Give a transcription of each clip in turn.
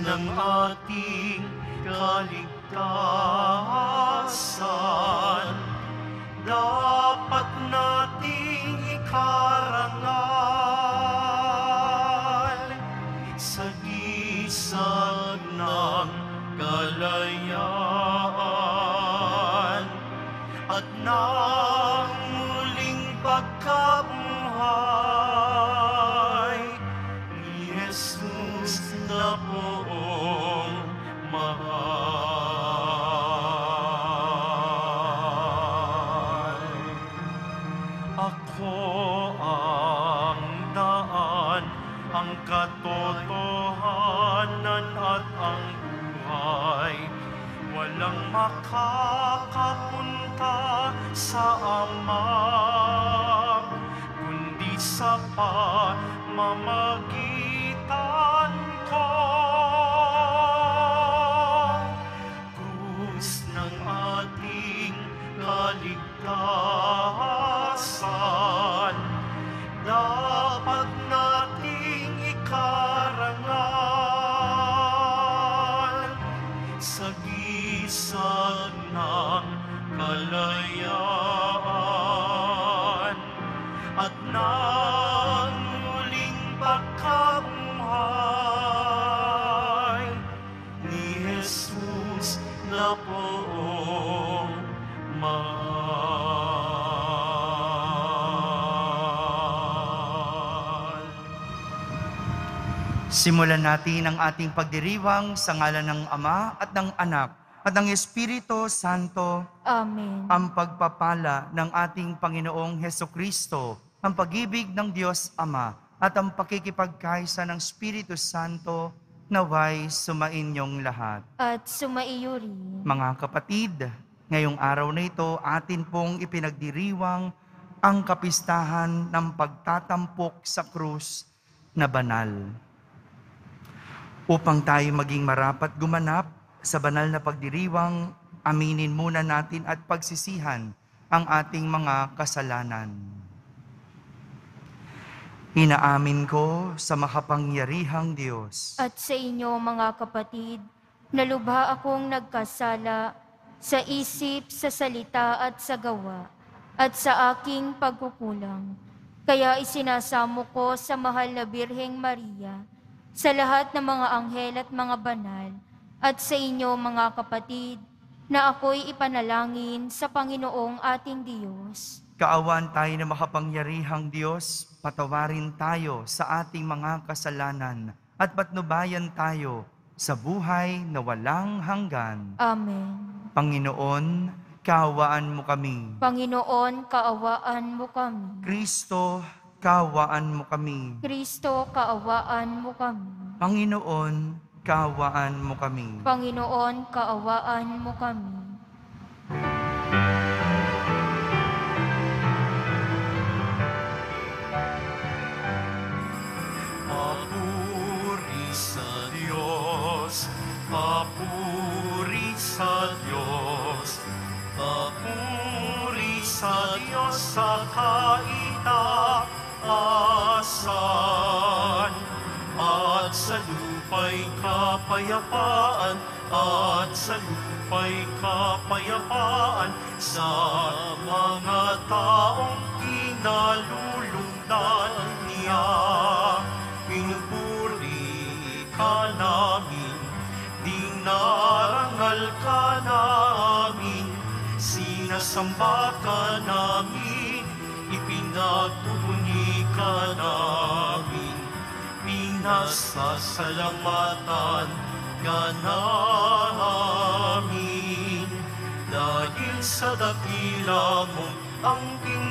ng ating kaligtasan, dapat nating ikarangal sa gisag ng kalayaan at ng muling pagkabuhay ni Jesus na poong mahal. Ako ang daan, ang katotohanan at ang buhay. Walang makakapunta sa Ama, kundi sa pamamagitan ko. Krus ng ating kaligtasan, dapat nating ikarangal sa gisag ng kalayaan at ng muling pagkabuhay ni Jesus na poong mahal. Simulan natin ang ating pagdiriwang sa ngalan ng Ama at ng Anak at ng Espiritu Santo. Amen. Ang pagpapala ng ating Panginoong Hesukristo, ang pag-ibig ng Diyos Ama at ang pakikipagkaisa ng Espiritu Santo naway sumainyong lahat. At sumaiyo rin. Mga kapatid, ngayong araw na ito atin pong ipinagdiriwang ang kapistahan ng pagtatampok sa krus na banal. Upang tayo maging marapat gumanap sa banal na pagdiriwang, aminin muna natin at pagsisihan ang ating mga kasalanan. Inaamin ko sa makapangyarihang Diyos At sa inyo mga kapatid, nalubha akong nagkasala sa isip, sa salita at sa gawa, at sa aking pagkukulang. Kaya isinasamo ko sa mahal na Birheng Maria, sa lahat ng mga anghel at mga banal, at sa inyo mga kapatid, na ako'y ipanalangin sa Panginoong ating Diyos. Kaawaan tayo na makapangyarihang Diyos, patawarin tayo sa ating mga kasalanan at patnubayan tayo sa buhay na walang hanggan. Amen. Panginoon, kaawaan mo kami. Panginoon, kaawaan mo kami. Kristo, kaawaan mo kami. Kristo, kaawaan mo kami. Panginoon, kaawaan mo kami. Panginoon, kaawaan mo kami. Papuri sa Diyos, papuri sa Diyos, papuri sa Diyos sa kaitaasan, at sa lupa'y kapayapaan, at sa lupa'y kapayapaan sa mga taong kinalulugdan niya. Pinupuri ka namin, dinarangal ka namin, sinasamba ka namin, ipinagtutuni ka namin, pinasasalamatan ka namin. Dahil sa dakila mo ang king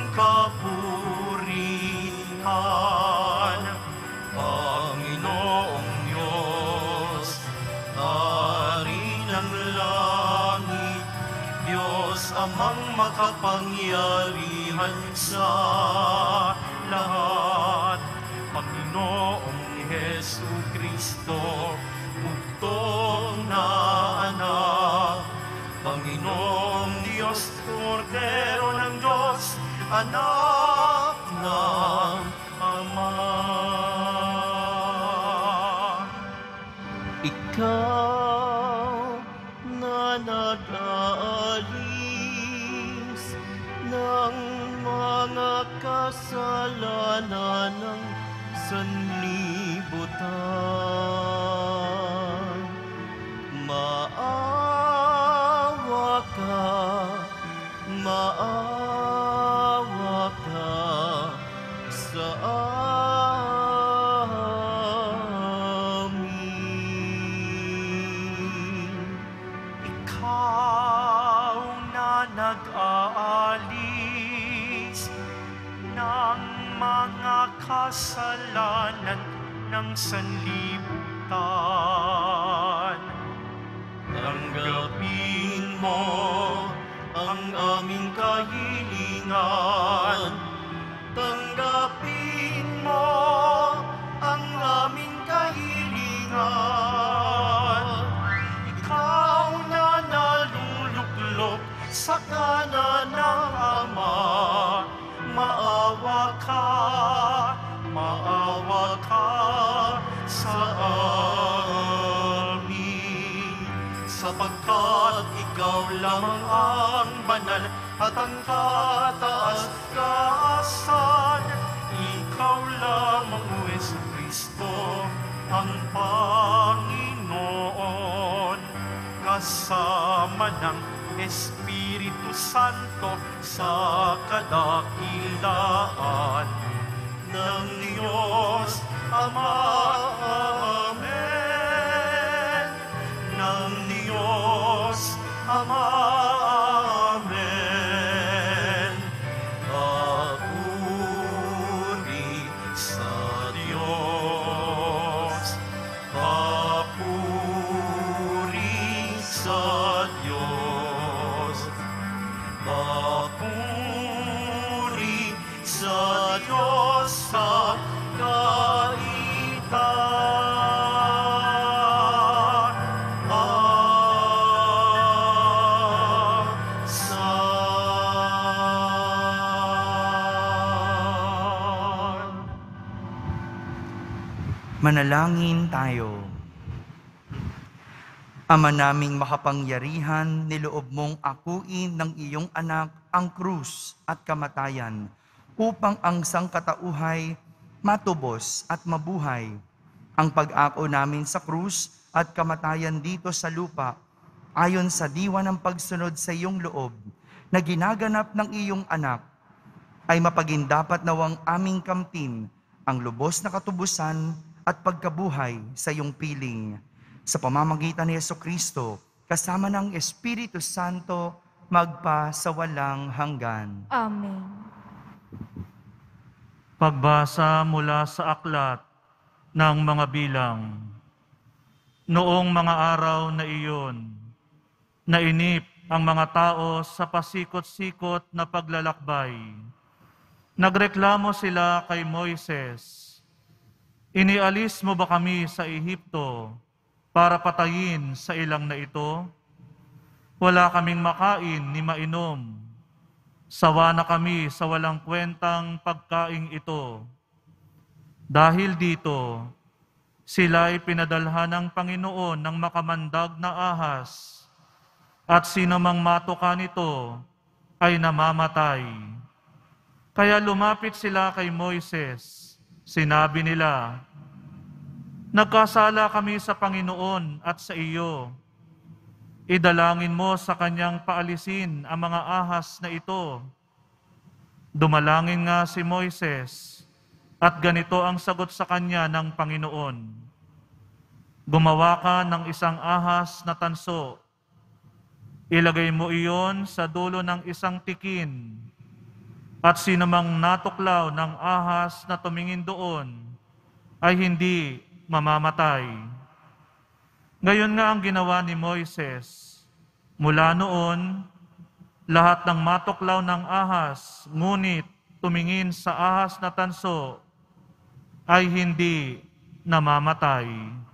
kapurihan, Panginoong Diyos, Hari ng langit, Diyos amang makapangyarihan sa lahat, Panginoong Hesukristo, bugtong na anak, Panginoong Diyos, Kordero ng Diyos, anak ng Ama. Ikaw na nag-aalis ng mga kasalanan ng sanlibutan. Maawa ka sa amin. Ikaw na nag-aalis ng mga kasalanan ng sanlibutan. Tanggapin mo ang aming kahilingan. Tanggapin mo ang aming kahilingan. Ikaw na naluluklok sa kanan ng Ama, maawa ka sa amin. Sapagkat ikaw lamang ang banal at ang kataas-taasan. Ikaw lamang, O Jesucristo, ang Panginoon, kasama ng Espiritu Santo sa kadakilaan ng Diyos Ama. Amen. Ng Diyos Ama. Amen. Papuri sa Diyos. Papuri sa Diyos. Papuri sa Diyos sa Manalangin tayo. Ama naming makapangyarihan, niloob mong akuin ng iyong anak ang krus at kamatayan upang ang sangkatauhay matubos at mabuhay. Ang pag-ako namin sa krus at kamatayan dito sa lupa, ayon sa diwa ng pagsunod sa iyong loob na ginaganap ng iyong anak, ay mapagindapat nawang aming kamtin ang lubos na katubusan at pagkabuhay sa iyong piling. Sa pamamagitan ni Jesucristo, kasama ng Espiritu Santo, magpa sa walang hanggan. Amen. Pagbasa mula sa aklat ng mga bilang. Noong mga araw na iyon, nainip ang mga tao sa pasikot-sikot na paglalakbay. Nagreklamo sila kay Moises, "Inialis mo ba kami sa Ehipto para patayin sa ilang na ito? Wala kaming makain ni mainom. Sawa na kami sa walang kwentang pagkaing ito." Dahil dito, sila'y pinadalhan ng Panginoon ng makamandag na ahas, at sino mang matuka nito ay namamatay. Kaya lumapit sila kay Moises. Sinabi nila, "Nagkasala kami sa Panginoon at sa iyo. Idalangin mo sa kanyang paalisin ang mga ahas na ito." Dumalangin nga si Moises, at ganito ang sagot sa kanya ng Panginoon, "Gumawa ka ng isang ahas na tanso. Ilagay mo iyon sa dulo ng isang tikin, at sino mang natuklaw ng ahas na tumingin doon ay hindi mamamatay." Ngayon nga ang ginawa ni Moises. Mula noon, lahat ng matuklaw ng ahas, ngunit tumingin sa ahas na tanso, ay hindi namamatay.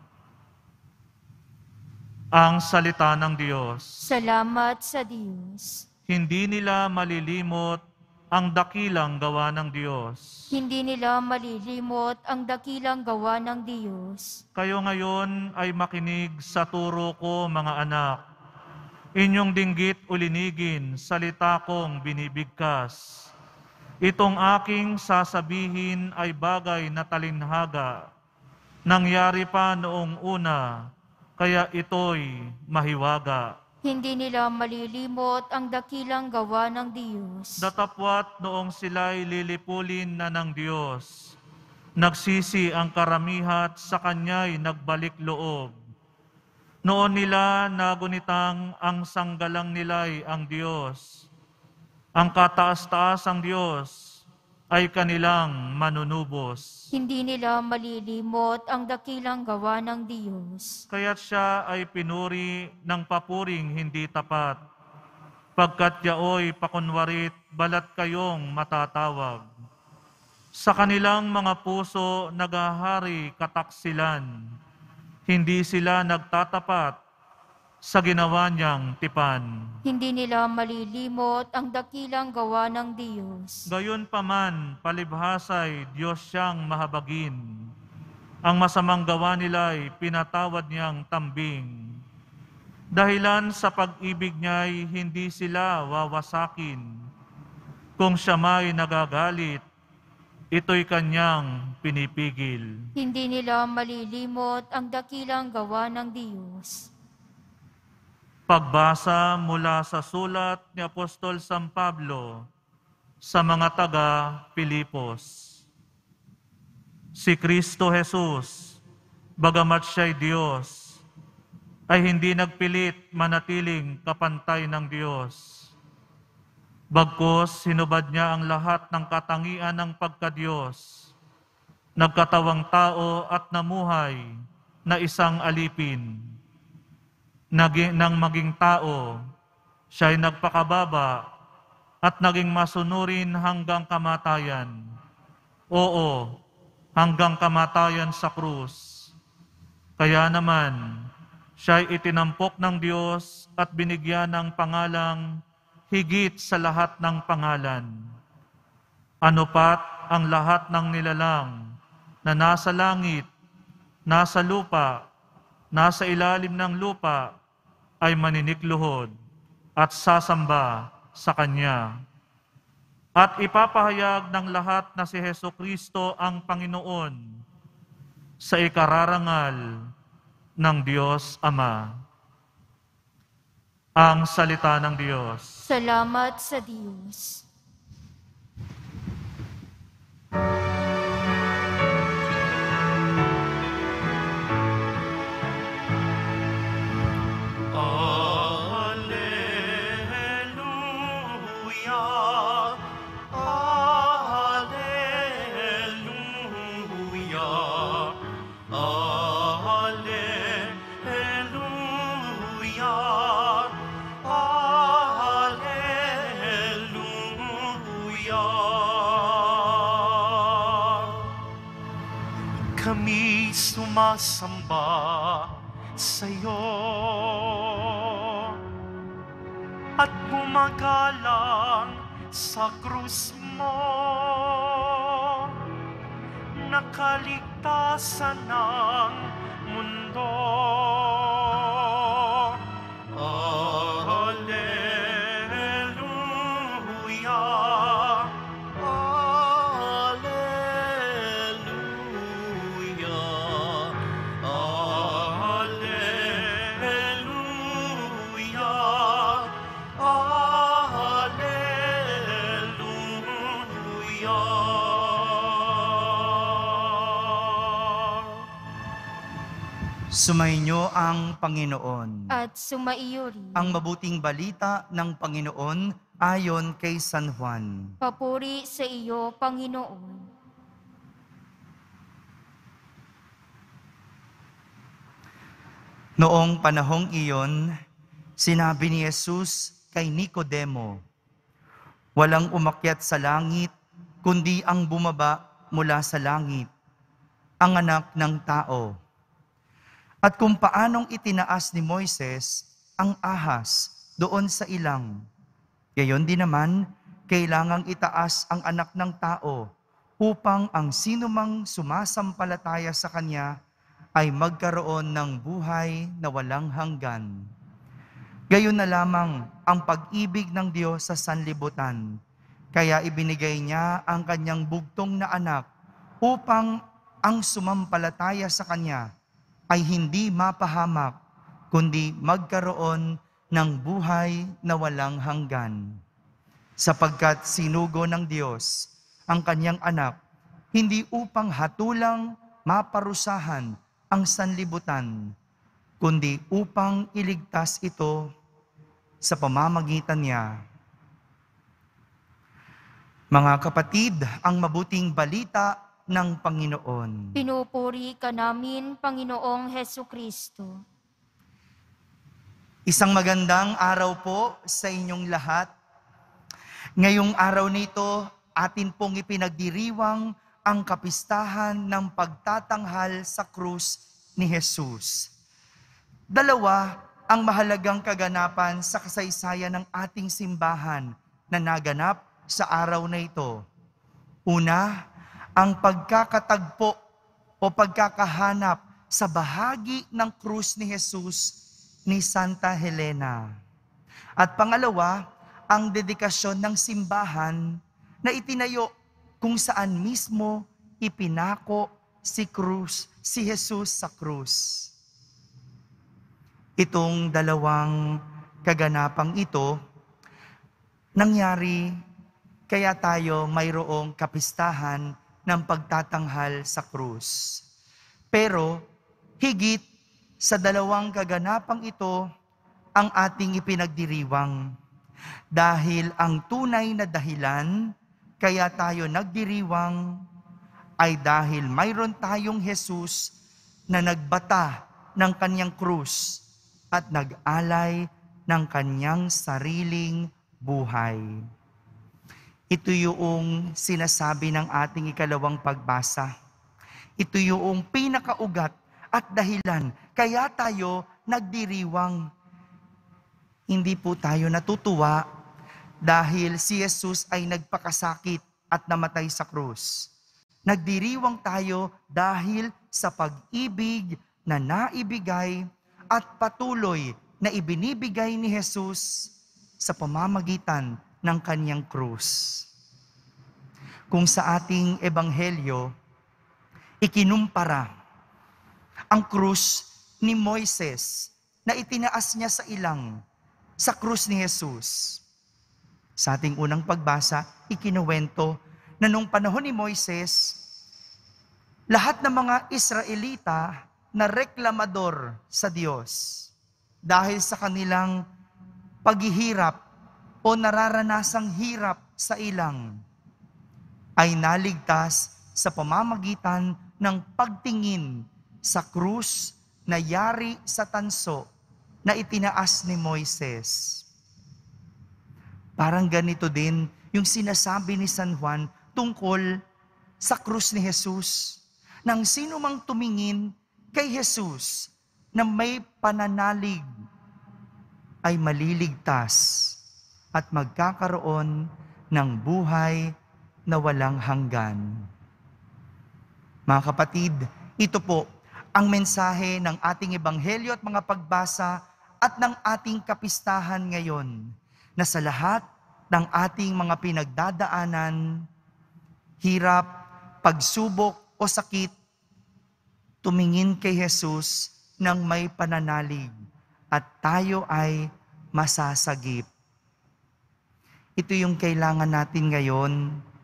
Ang salita ng Diyos. Salamat sa Diyos. Hindi nila malilimot ang dakilang gawa ng Diyos. Hindi nila malilimot ang dakilang gawa ng Diyos. Kayo ngayon ay makinig sa turo ko, mga anak. Inyong dinggit ulinigin, salita kong binibigkas. Itong aking sasabihin ay bagay na talinhaga. Nangyari pa noong una, kaya ito'y mahiwaga. Hindi nila malilimot ang dakilang gawa ng Diyos. Datapwat noong sila'y lilipulin na ng Diyos, nagsisi ang karamihat, sa Kanya'y nagbalik loob. Noon nila nagunitang ang sanggalang nila'y ang Diyos. Ang kataas-taas ang Diyos ay kanilang manunubos. Hindi nila malilimot ang dakilang gawa ng Diyos. Kaya't siya ay pinuri ng papuring hindi tapat. Pagkat yaoy pakunwarit, balat kayong matatawag. Sa kanilang mga puso naghahari kataksilan. Hindi sila nagtatapat sa ginawa niyang tipan. Hindi nila malilimot ang dakilang gawa ng Diyos. Gayunpaman, palibhasay, Diyos siyang mahabagin. Ang masamang gawa nila'y pinatawad niyang tambing. Dahilan sa pag-ibig niya'y hindi sila wawasakin. Kung siya may nagagalit, ito'y kanyang pinipigil. Hindi nila malilimot ang dakilang gawa ng Diyos. Pagbasa mula sa sulat ni Apostol San Pablo sa mga taga-Pilipos. Si Kristo Jesus, bagamat siya'y Diyos, ay hindi nagpilit manatiling kapantay ng Diyos. Bagkus, hinubad niya ang lahat ng katangian ng pagka-Diyos, nagkatawang tao at namuhay na isang alipin. Nang maging tao, siya'y nagpakababa at naging masunurin hanggang kamatayan. Oo, hanggang kamatayan sa krus. Kaya naman, siya'y itinampok ng Diyos at binigyan ng pangalang higit sa lahat ng pangalan. Ano pat ang lahat ng nilalang na nasa langit, nasa lupa, nasa ilalim ng lupa, ay maninikluhod at sasamba sa Kanya. At ipapahayag ng lahat na si Hesukristo ang Panginoon sa ikararangal ng Diyos Ama. Ang salita ng Diyos. Salamat sa Diyos. Kami sumasamba sa iyo at gumagalang sa krus mo, nakaligtasan ng mundo. Alleluia, Sumainyo ang Panginoon. At sumaiyo rin. Ang mabuting balita ng Panginoon ayon kay San Juan. Papuri sa iyo, Panginoon. Noong panahong iyon, sinabi ni Jesus kay Nicodemo, walang umakyat sa langit, kundi ang bumaba mula sa langit, ang anak ng tao. At kung paanong itinaas ni Moises ang ahas doon sa ilang, gayon din naman kailangang itaas ang anak ng tao upang ang sinumang sumasampalataya sa kanya ay magkaroon ng buhay na walang hanggan. Gayon na lamang ang pag-ibig ng Diyos sa sanlibutan. Kaya ibinigay niya ang kanyang bugtong na anak upang ang sumampalataya sa kanya ay hindi mapahamak, kundi magkaroon ng buhay na walang hanggan. Sapagkat sinugo ng Diyos ang kanyang anak, hindi upang hatulang maparusahan ang sanlibutan, kundi upang iligtas ito sa pamamagitan niya. Mga kapatid, ang mabuting balita ng Panginoon. Pinupuri ka namin, Panginoong Hesukristo. Isang magandang araw po sa inyong lahat. Ngayong araw nito, atin pong ipinagdiriwang ang kapistahan ng pagtatanghal sa krus ni Jesus. Dalawa ang mahalagang kaganapan sa kasaysayan ng ating simbahan na naganap sa araw na ito. Una, ang pagkakatagpo o pagkakahanap sa bahagi ng krus ni Jesus ni Santa Helena. At pangalawa, ang dedikasyon ng simbahan na itinayo kung saan mismo ipinako si Jesus sa krus. Itong dalawang kaganapang ito, nangyari kaya tayo mayroong kapistahan ng pagtatanghal sa krus. Pero higit sa dalawang kaganapang ito ang ating ipinagdiriwang. Dahil ang tunay na dahilan kaya tayo nagdiriwang ay dahil mayroon tayong Jesus na nagbata ng kanyang krus at nag-alay ng kanyang sariling buhay. Ito yung sinasabi ng ating ikalawang pagbasa. Ito yung pinakaugat at dahilan kaya tayo nagdiriwang. Hindi po tayo natutuwa dahil si Jesus ay nagpakasakit at namatay sa krus. Nagdiriwang tayo dahil sa pag-ibig na naibigay at patuloy na ibinibigay ni Jesus sa pamamagitan ng kanyang krus. Kung sa ating ebanghelyo, ikinumpara ang krus ni Moises na itinaas niya sa ilang sa krus ni Jesus. Sa ating unang pagbasa, ikinuwento na nung panahon ni Moises, lahat ng mga Israelita na reklamador sa Diyos dahil sa kanilang paghihirap o nararanasang hirap sa ilang, ay naligtas sa pamamagitan ng pagtingin sa krus na yari sa tanso na itinaas ni Moises. Parang ganito din yung sinasabi ni San Juan tungkol sa krus ni Jesus. Nang sino mang tumingin kay Jesus na may pananalig ay maliligtas at magkakaroon ng buhay na walang hanggan. Mga kapatid, ito po ang mensahe ng ating ebanghelyo at mga pagbasa at ng ating kapistahan ngayon, na sa lahat ng ating mga pinagdadaanan, hirap, pagsubok o sakit, tumingin kay Jesus ng may pananalig at tayo ay masasagip. Ito yung kailangan natin ngayon,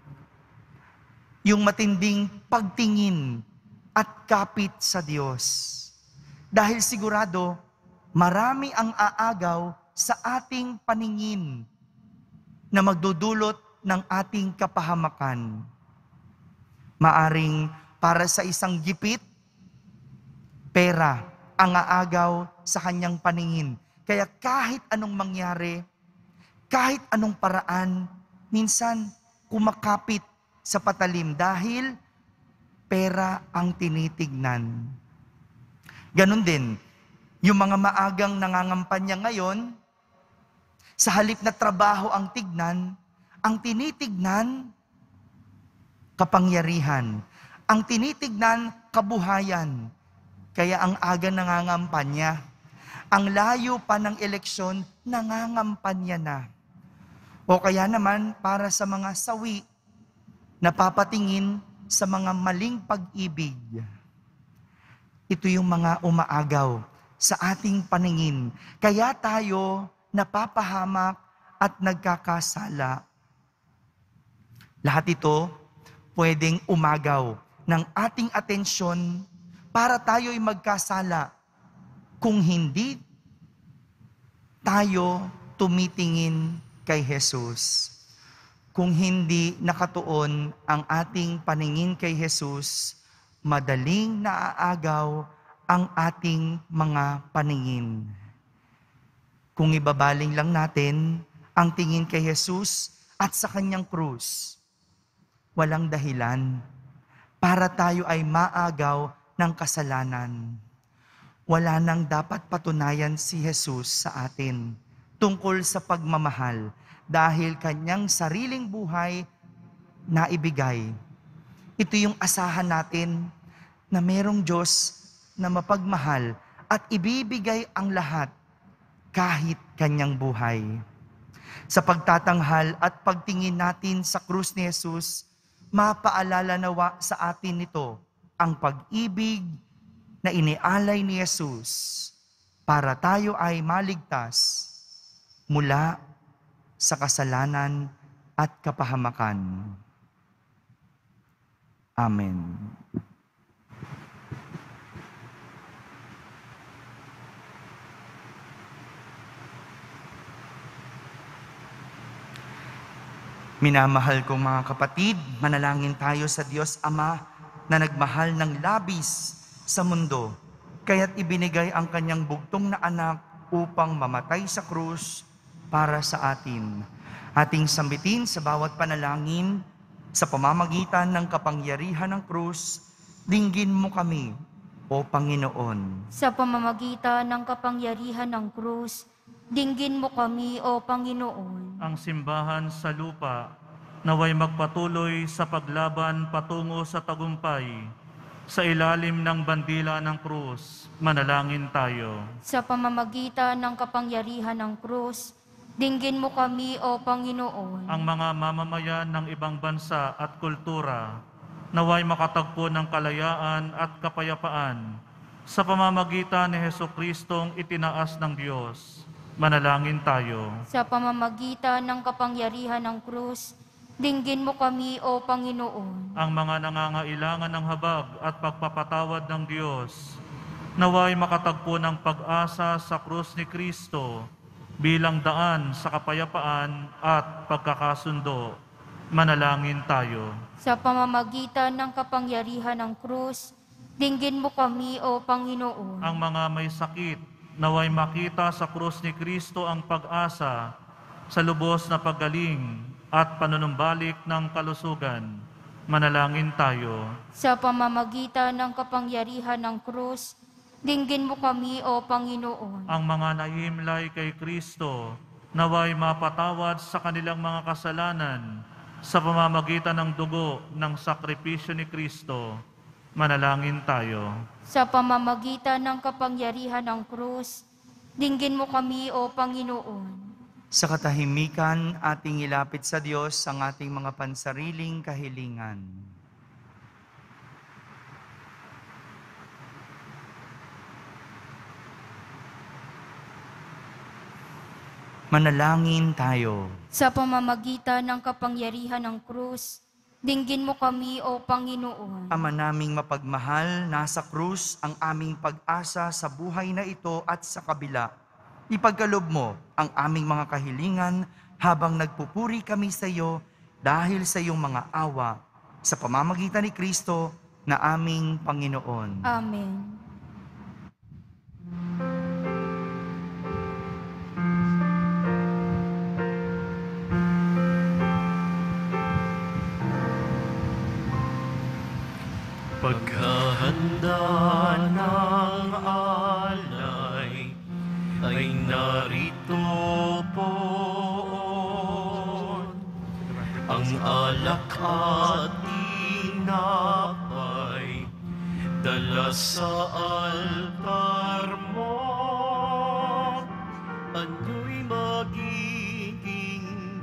yung matinding pagtingin at kapit sa Diyos. Dahil sigurado, marami ang aagaw sa ating paningin na magdudulot ng ating kapahamakan. Maaring para sa isang gipit, pera ang aagaw sa kanyang paningin. Kaya kahit anong mangyari, kahit anong paraan, minsan kumakapit sa patalim dahil pera ang tinitignan. Ganon din, yung mga maagang nangangampanya ngayon, sa halip na trabaho ang tignan, Ang tinitignan, kapangyarihan. Ang tinitignan, kabuhayan. Kaya ang aga nangangampanya. Ang layo pa ng eleksyon, nangangampanya na. O kaya naman, para sa mga sawi, napapatingin sa mga maling pag-ibig. Ito yung mga umaagaw sa ating paningin. Kaya tayo napapahamak at nagkakasala. Lahat ito pwedeng umagaw ng ating atensyon para tayo'y magkasala kung hindi tayo tumitingin kay Jesus. Kung hindi nakatuon ang ating paningin kay Jesus, madaling naaagaw ang ating mga paningin. Kung ibabaling lang natin ang tingin kay Jesus at sa kanyang krus, walang dahilan para tayo ay maagaw ng kasalanan. Wala nang dapat patunayan si Jesus sa atin tungkol sa pagmamahal dahil kanyang sariling buhay na ibigay. Ito yung asahan natin na merong Diyos na mapagmahal at ibibigay ang lahat kahit kanyang buhay. Sa pagtatanghal at pagtingin natin sa krus ni Jesus, mapaalala nawa sa atin nito ang pag-ibig na inialay ni Jesus para tayo ay maligtas mula sa kasalanan at kapahamakan. Amen. Minamahal kong mga kapatid, manalangin tayo sa Diyos Ama na nagmahal ng labis sa mundo, kaya't ibinigay ang kanyang bugtong na anak upang mamatay sa krus para sa atin. Ating sambitin sa bawat panalangin, sa pamamagitan ng kapangyarihan ng krus, dinggin mo kami, O Panginoon. Sa pamamagitan ng kapangyarihan ng krus, dinggin mo kami, O Panginoon. Ang simbahan sa lupa, naway magpatuloy sa paglaban patungo sa tagumpay. Sa ilalim ng bandila ng krus, manalangin tayo. Sa pamamagitan ng kapangyarihan ng krus, dinggin mo kami, O Panginoon. Ang mga mamamayan ng ibang bansa at kultura, naway makatagpo ng kalayaan at kapayapaan. Sa pamamagitan ni Jesucristong itinaas ng Diyos, manalangin tayo. Sa pamamagitan ng kapangyarihan ng krus, dinggin mo kami, O Panginoon. Ang mga nangangailangan ng habag at pagpapatawad ng Diyos, naway makatagpo ng pag-asa sa krus ni Kristo bilang daan sa kapayapaan at pagkakasundo. Manalangin tayo. Sa pamamagitan ng kapangyarihan ng krus, dinggin mo kami, O Panginoon. Ang mga may sakit, naway makita sa krus ni Kristo ang pag-asa sa lubos na paggaling at panunumbalik ng kalusugan. Manalangin tayo. Sa pamamagitan ng kapangyarihan ng krus, dinggin mo kami, O Panginoon. Ang mga nahimlay kay Kristo, naway mapatawad sa kanilang mga kasalanan sa pamamagitan ng dugo ng sakripisyo ni Kristo. Manalangin tayo. Sa pamamagitan ng kapangyarihan ng krus, dinggin mo kami, O Panginoon. Sa katahimikan, ating ilapit sa Diyos ang ating mga pansariling kahilingan. Manalangin tayo. Sa pamamagitan ng kapangyarihan ng krus, dinggin mo kami, O Panginoon. Ama naming mapagmahal, nasa krus ang aming pag-asa sa buhay na ito at sa kabila. Ipagkalob mo ang aming mga kahilingan habang nagpupuri kami sa iyo dahil sa iyong mga awa sa pamamagitan ni Kristo na aming Panginoon. Amen. Paghahanda ng alay ay narito po. ang alak at tinapay, dala sa altar mo. Ano'y magiging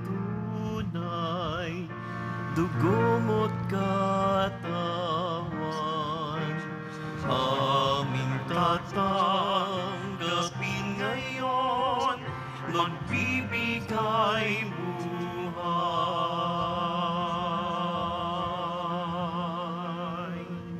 tunay, dugo mo't katawan, aming tatanggapin ngayon, magbibigay buhay.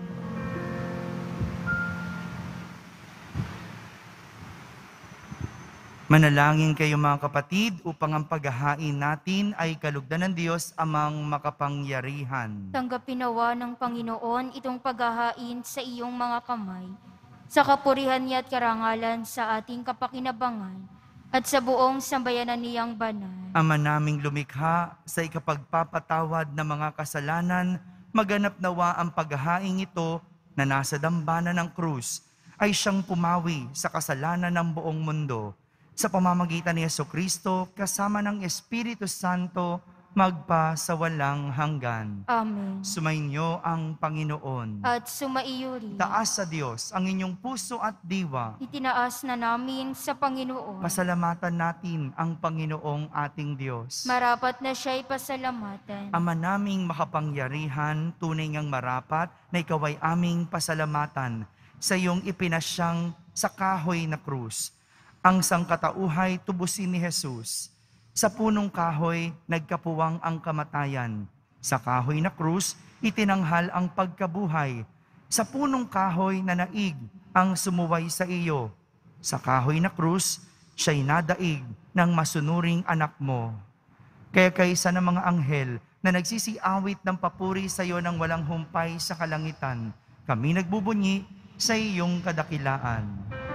Manalangin kayo mga kapatid upang ang paghahain natin ay kalugdan ng Diyos amang makapangyarihan. Tanggapin nawa ng Panginoon itong paghahain sa iyong mga kamay, sa kapurihan niya at karangalan sa ating kapakinabangan, at sa buong sambayanan niyang banal. Ama naming lumikha, sa ikapagpapatawad ng mga kasalanan, maganap nawa ang paghahain ito na nasa dambana ng krus, ay siyang pumawi sa kasalanan ng buong mundo. Sa pamamagitan ni Jesucristo, kasama ng Espiritu Santo, magpa sa walang hanggan. Amen. Sumainyo ang Panginoon. At sumaiyo rin. Taas sa Diyos ang inyong puso at diwa. Itinaas na namin sa Panginoon. Pasalamatan natin ang Panginoong ating Diyos. Marapat na siya'y pasalamatan. Ama naming makapangyarihan, tunay ngang marapat na ikaw ay aming pasalamatan sa iyong ipinasyang sa kahoy na krus. Ang sangkatauhay tubusin ni Jesus. Sa punong kahoy, nagkapuwang ang kamatayan. Sa kahoy na krus, itinanghal ang pagkabuhay. Sa punong kahoy na naig, ang sumuway sa iyo. Sa kahoy na krus, siya'y nadaig ng masunuring anak mo. Kaya kaysa ng mga anghel na nagsisiawit ng papuri sa iyo ng walang humpay sa kalangitan, kami nagbubunyi sa iyong kadakilaan.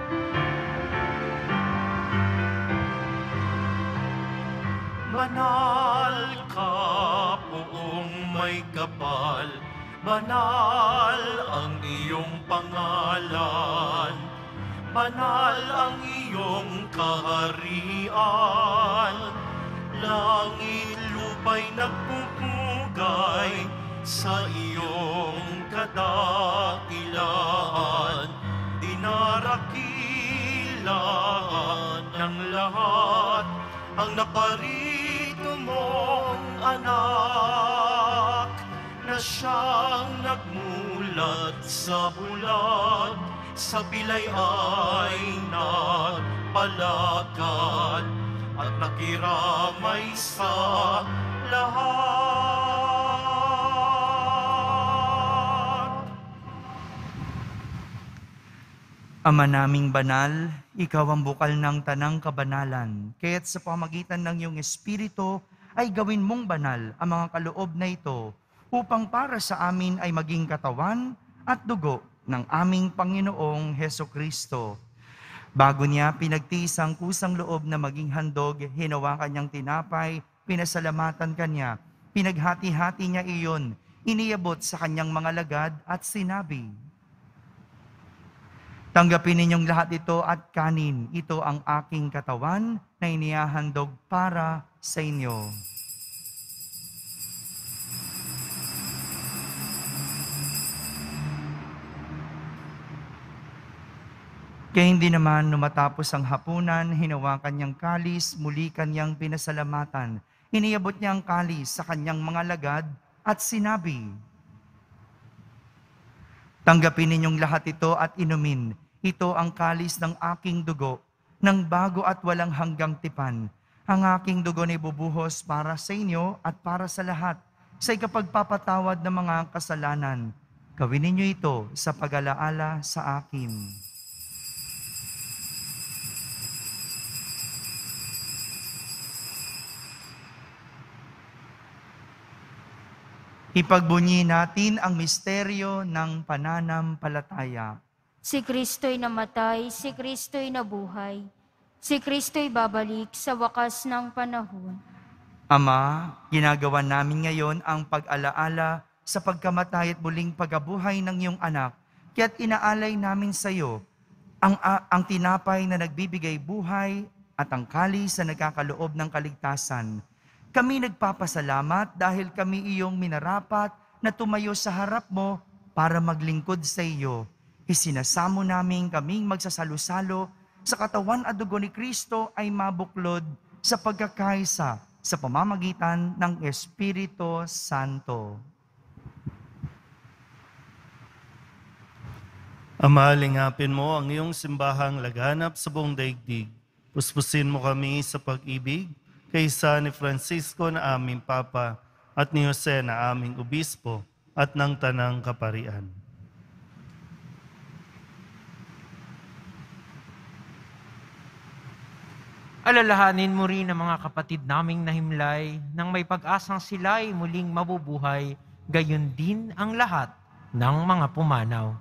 Banal ka, poong may kapal, banal ang iyong pangalan, banal ang iyong kaharian, langit lupa'y nagpupugay sa iyong kadakilaan, dinarakilaan ng lahat ang naparito mong anak, na siyang nagmulat sa bulan, sa pilay ay nagpalakad, at nakiramay sa lahat. Ama naming banal, ikaw ang bukal ng tanang kabanalan, kaya't sa pamagitan ng iyong Espiritu ay gawin mong banal ang mga kaloob na ito, upang para sa amin ay maging katawan at dugo ng aming Panginoong Hesukristo. Bago niya pinagtiis ang kusang loob na maging handog, hinawakan niyang tinapay, pinasalamatan kanya, pinaghati-hati niya iyon, iniabot sa kanyang mga lagad at sinabi, "Tanggapin ninyong lahat ito at kanin. Ito ang aking katawan na inihahandog para sa inyo." Kaya hindi naman matapos ang hapunan, hinawakan niyang kalis, muli kanyang pinasalamatan. Iniabot niya ang kalis sa kanyang mga lagad at sinabi, "Tanggapin ninyong lahat ito at inumin. Ito ang kalis ng aking dugo, ng bago at walang hanggang tipan. Ang aking dugo na ibubuhos para sa inyo at para sa lahat, sa ikapagpapatawad ng mga kasalanan. Gawin ninyo ito sa pag-alaala sa akin." Ipagbunyi natin ang misteryo ng pananampalataya. Si Kristo'y namatay, si Kristo'y nabuhay, si Kristo'y babalik sa wakas ng panahon. Ama, ginagawa namin ngayon ang pag-alaala sa pagkamatay at muling pagabuhay ng iyong anak, kaya't inaalay namin sa iyo ang tinapay na nagbibigay buhay at ang kalis na nagkakaloob ng kaligtasan. Kami nagpapasalamat dahil kami iyong minarapat na tumayo sa harap mo para maglingkod sa iyo. Isinasamo namin kaming magsasalo-salo sa katawan at dugo ni Kristo ay mabuklod sa pagkakaisa sa pamamagitan ng Espiritu Santo. Ama, lingapin mo ang iyong simbahang laganap sa buong daigdig. Puspusin mo kami sa pag-ibig kaysa ni Francisco na aming Papa at ni Jose na aming Obispo at ng Tanang Kaparian. Alalahanin mo rin ang mga kapatid naming nahimlay nang may pag-asang sila'y muling mabubuhay, gayon din ang lahat ng mga pumanaw.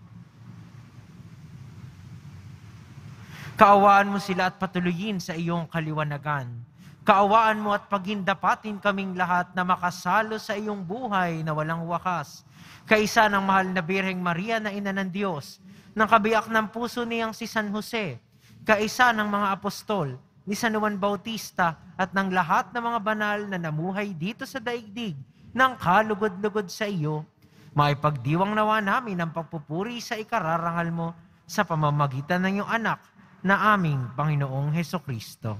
Kaawaan mo sila at patuloyin sa iyong kaliwanagan. Kaawaan mo at pagindapatin kaming lahat na makasalo sa iyong buhay na walang wakas. Kaisa ng mahal na Birheng Maria na Ina ng Diyos, ng kabiyak ng puso niyang si San Jose, kaisa ng mga apostol, ni San Juan Bautista at ng lahat ng mga banal na namuhay dito sa daigdig ng kalugod-lugod sa iyo, maipagdiwang nawa namin ang pagpupuri sa ikararangal mo sa pamamagitan ng iyong anak na aming Panginoong Hesukristo.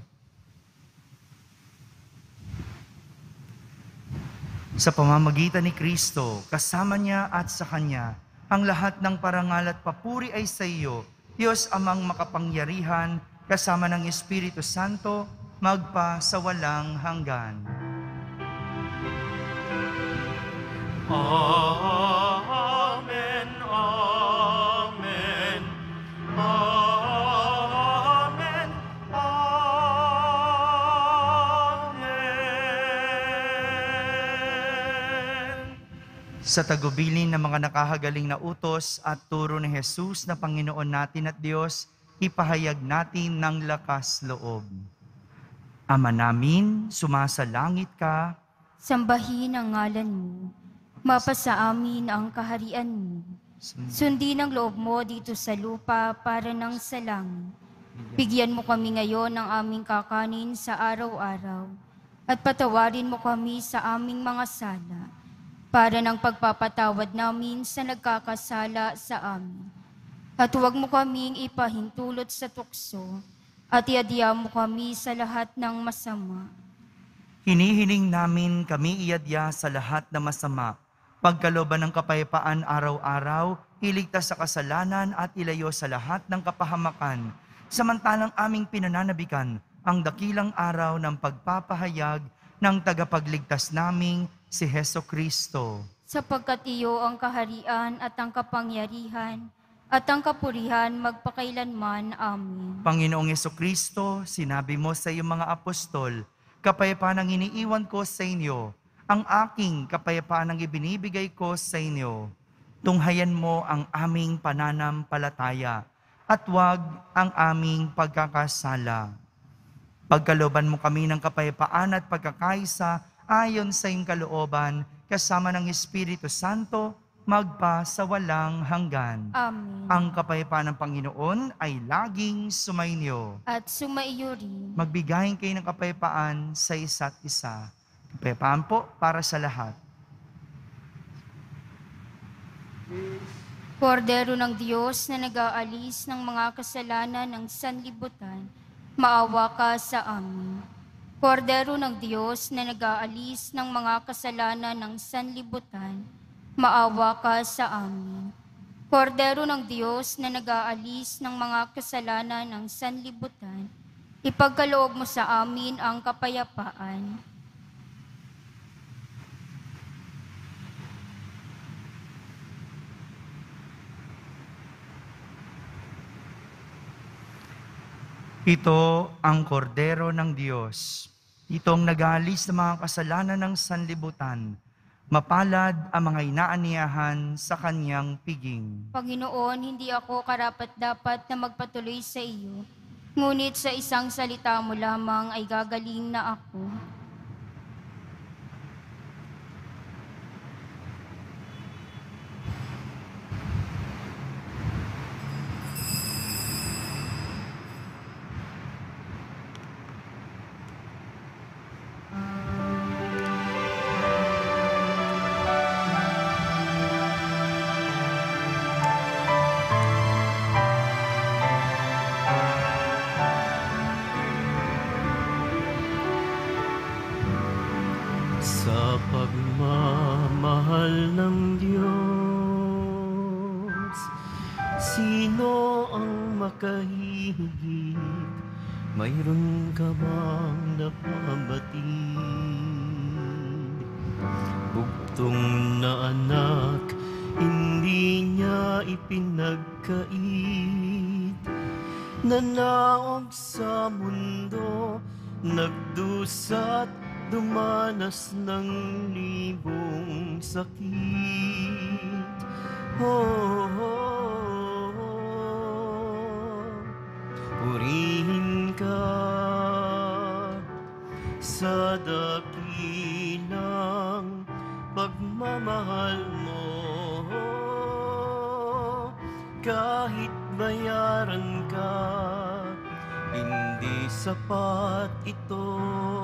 Sa pamamagitan ni Kristo, kasama niya at sa Kanya, ang lahat ng parangal at papuri ay sa iyo, Diyos Amang makapangyarihan, kasama ng Espiritu Santo, magpa sa walang hanggan. Amen, amen, amen, amen. Sa tagubilin ng mga nakahagaling na utos at turo ni Jesus na Panginoon natin at Diyos, ipahayag natin ng lakas loob. Ama namin, sumasalangit ka, Sambahin ang ngalan mo. Mapasa amin ang kaharian mo. Sundin ang loob mo dito sa lupa para nang sa langit. Bigyan mo kami ngayon ng aming kakanin sa araw-araw. At patawarin mo kami sa aming mga sala, para ng pagpapatawad namin sa nagkakasala sa amin. At huwag mo kaming ipahintulot sa tukso, at iadya mo kami sa lahat ng masama. hinihiling namin kami iadya sa lahat na masama, pagkalooban ng kapayapaan araw-araw, iligtas sa kasalanan at ilayo sa lahat ng kapahamakan, samantalang aming pinananabikan ang dakilang araw ng pagpapahayag ng tagapagligtas naming si Hesukristo. Sapagkat iyo ang kaharian at ang kapangyarihan at ang kapurihan magpakailanman. Amen. Panginoong Hesukristo, sinabi mo sa iyong mga apostol, kapayapaan ang iniiwan ko sa inyo, ang aking kapayapaan ang ibinibigay ko sa inyo. Tunghayan mo ang aming pananampalataya at huwag ang aming pagkakasala. Pagkalooban mo kami ng kapayapaan at pagkakaisa ayon sa iyong kalooban, kasama ng Espiritu Santo, magpa sa walang hanggan. Amen. Ang kapayapaan ng Panginoon ay laging sumainyo. At sumaiyo rin. Magbigayin kayo ng kapayapaan sa isa't isa. Kapayapaan po para sa lahat. Kordero ng Diyos na nag-aalis ng mga kasalanan ng sanlibutan, maawa ka sa amin. Kordero ng Diyos na nag-aalis ng mga kasalanan ng sanlibutan, maawa ka sa amin. Kordero ng Diyos na nag-aalis ng mga kasalanan ng sanlibutan, ipagkaloob mo sa amin ang kapayapaan. Ito ang kordero ng Diyos. Itong nag-aalis ng mga kasalanan ng sanlibutan. Mapalad ang mga inaaniyahan sa kanyang piging. Panginoon, hindi ako karapat-dapat na magpatuloy sa iyo, ngunit sa isang salita mo lamang ay gagaling na ako. Sa pagmamahal ng Diyos, sino ang makahihigit? Mayroon ka bang napabatid? Bugtong na anak, hindi niya ipinagkait. Nanaog sa mundo, nagdusa't dumanas ng libong sakit. Purihin ka sa dakilang pagmamahal mo. Kahit bayaran ka, hindi sapat ito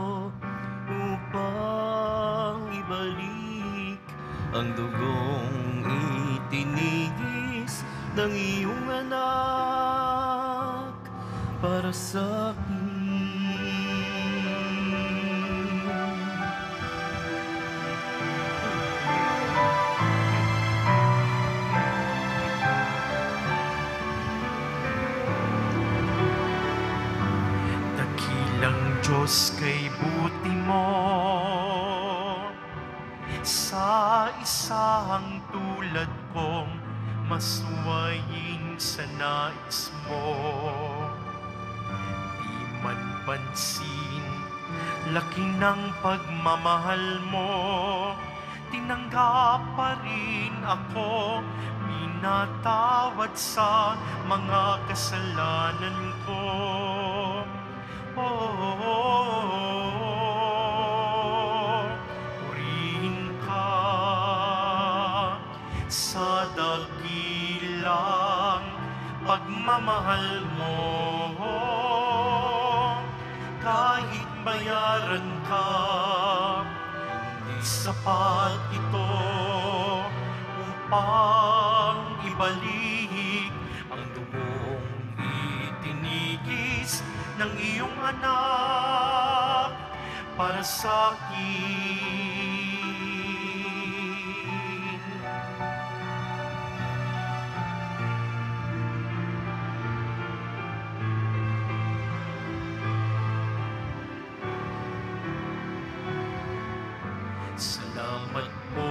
upang ibalik ang dugong itinigis ng iyong anak para sa akin. Dakilang Diyos, kay buti mo sa isang tulad kong masuwayin sa nais mo. Di man pansin, laki ng pagmamahal mo, tinanggap pa rin ako, pinatawad sa mga kasalanan ko. Purihin ka sa dakilang pagmamahal mo. Kahit bayaran ka, hindi sapat ito upang ibalik ang dugong itinigis ng iyong anak para sa akin. Salamat po,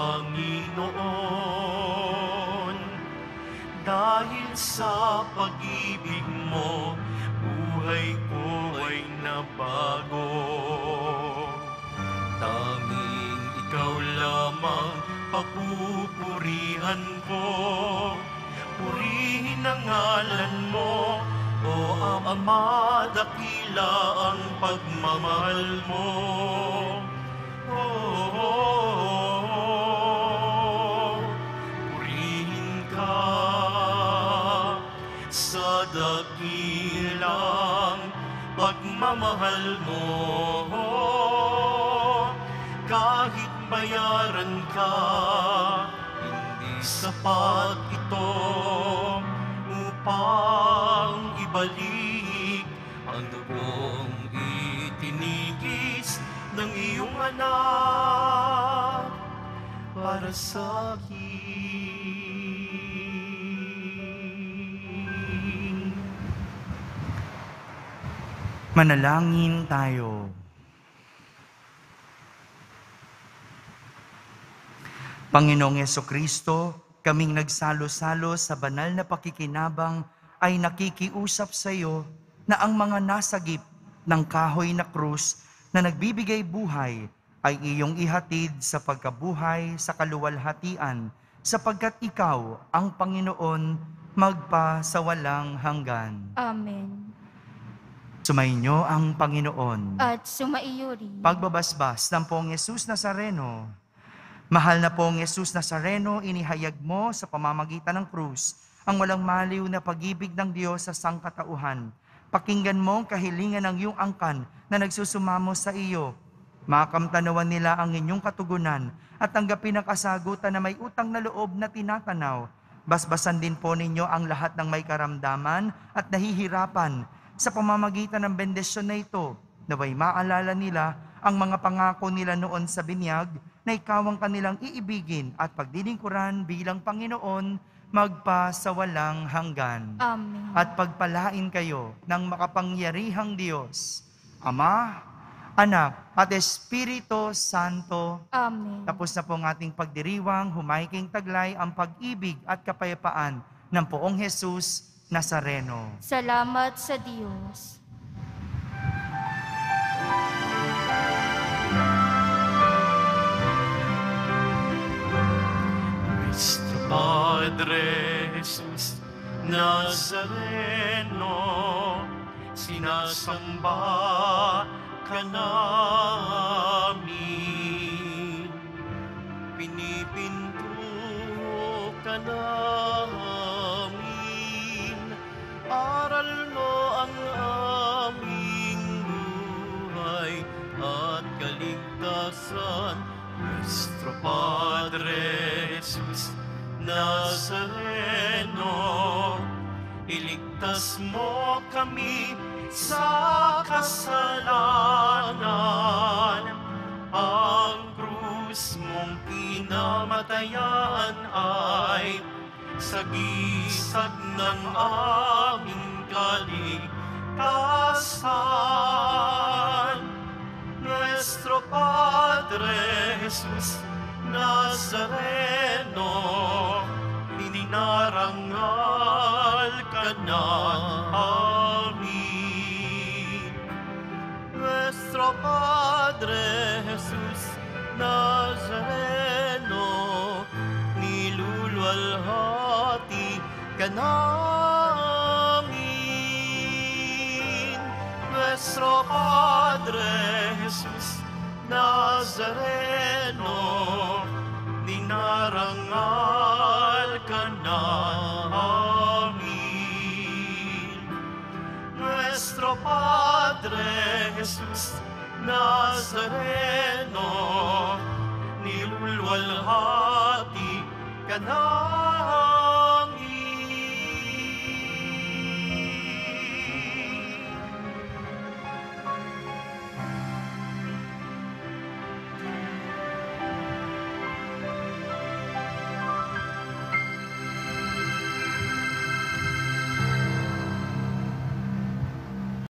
Panginoon, dahil sa pag-ibig mo, buhay ko ay nabago. Tanging ikaw lamang papupurihan ko. Purihin ang ngalan mo, o Ama, dakila ang pagmamahal mo. Purihin ka sa dakilang pagmamahal mo. Kahit bayaran ka, hindi sapat ito upang ibalik ang dugong itinigis ng iyong anak para sa akin. Manalangin tayo. Panginoong Yesukristo, kaming nagsalo-salo sa banal na pakikinabang ay nakikiusap sa iyo na ang mga nasagip ng kahoy na krus na nagbibigay buhay ay iyong ihatid sa pagkabuhay sa kaluwalhatian, sapagkat ikaw ang Panginoon magpa sa walang hanggan. Amen. Sumainyo ang Panginoon. At sumaiyo rin. Pagbabasbas ng Poong Yesus Nazareno. Mahal na Poong Yesus Nazareno, inihayag mo sa pamamagitan ng krus ang walang maliw na pag-ibig ng Diyos sa sangkatauhan. Pakinggan mo ang kahilingan ng iyong angkan na nagsusumamo sa iyo. Makamtanawan nila ang inyong katugunan at tanggapin ang kasagutan na may utang na loob na tinatanaw. Basbasan din po ninyo ang lahat ng may karamdaman at nahihirapan sa pamamagitan ng bendisyon na ito, naway maalala nila ang mga pangako nila noon sa binyag na ikaw ang kanilang iibigin at pagdilingkuran bilang Panginoon magpasawalang hanggan. Amen. At pagpalain kayo ng makapangyarihang Diyos, Ama, Anak, at Espiritu Santo. Amen. Tapos na po ang ating pagdiriwang, humahiking taglay ang pag-ibig at kapayapaan ng Poong Jesus Nazareno. Salamat sa Diyos. Nuestro Padre Jesus Nazareno, sinasamba ka namin, pinipinto ka namin, aral mo ang aming buhay at kaligtasan. Nuestro Padre Jesus Nazareno, iligtas mo kami sa kasalanan. Ang krus mong kinamatayan ay sagisag ng aming kaligtasan. Nuestro Padre Jesus Nazareno, ininarangal ka namin. Nuestro Padre Jesus Nazareno, niluluwalhati ka namin. Nuestro Padre Jesus Nazareno, dinarangal ka namin. Nuestro Padre Jesus Nazareno, niluluwalhati ka namin.